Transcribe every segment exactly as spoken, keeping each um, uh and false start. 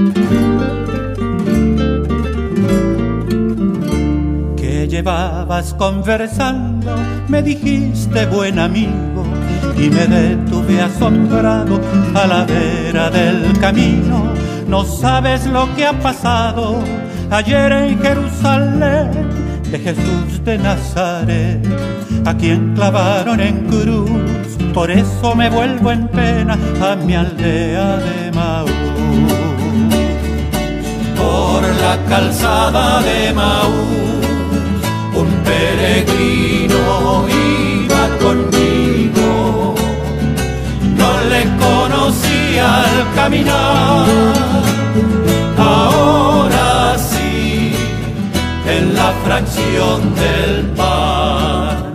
Que llevabas conversando, me dijiste buen amigo, y me detuve asombrado a la vera del camino. No sabes lo que ha pasado ayer en Jerusalén, de Jesús de Nazaret, a quien clavaron en cruz. Por eso me vuelvo en pena a mi aldea de Maús. Por la calzada de Maús un peregrino iba conmigo. No le conocía al caminar, ahora sí, en la fracción del pan.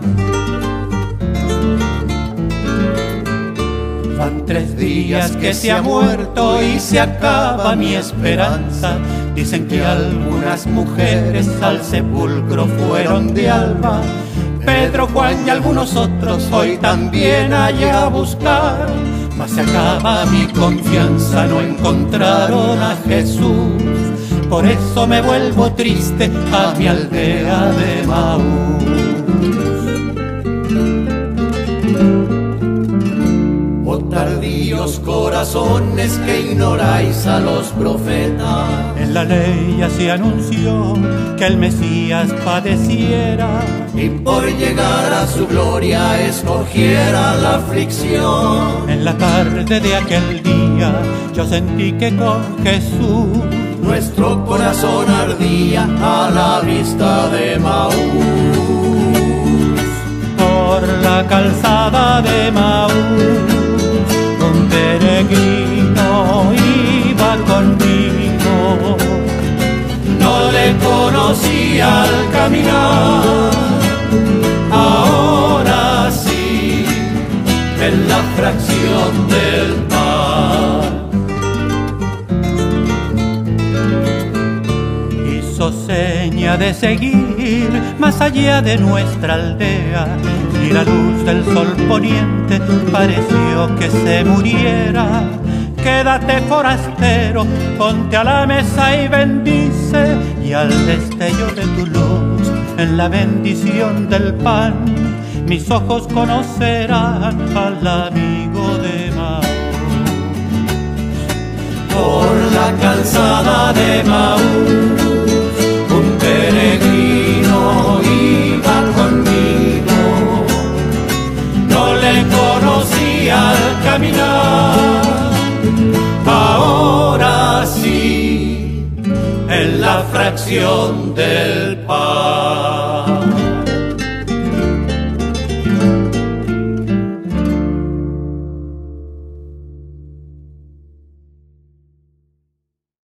Van tres días que se ha muerto y se acaba mi esperanza. Dicen que algunas mujeres al sepulcro fueron de alba. Pedro, Juan y algunos otros hoy también allá a buscar. Mas se acaba mi confianza, no encontraron a Jesús. Por eso me vuelvo triste a mi aldea de Maús. Oh tardíos corazones que ignoráis a los profetas. En la ley ya se anunció que el Mesías padeciera y por llegar a su gloria escogiera la aflicción. En la tarde de aquel día yo sentí que con Jesús nuestro corazón ardía a la vista de Maús. Por la calzada de Maús un peregrino iba conmigo. No le conocía al caminar, ahora sí, en la fracción del pan. Hizo seña de seguir más allá de nuestra aldea, y la luz del sol poniente pareció que se muriera. Quédate forastero, ponte a la mesa y bendice, y al destello de tu luz, en la bendición del pan, mis ojos conocerán al amigo de Maús. Por la calzada de Maús un peregrino iba conmigo. No le conocía al caminar, ahora sí, en la fracción del pan.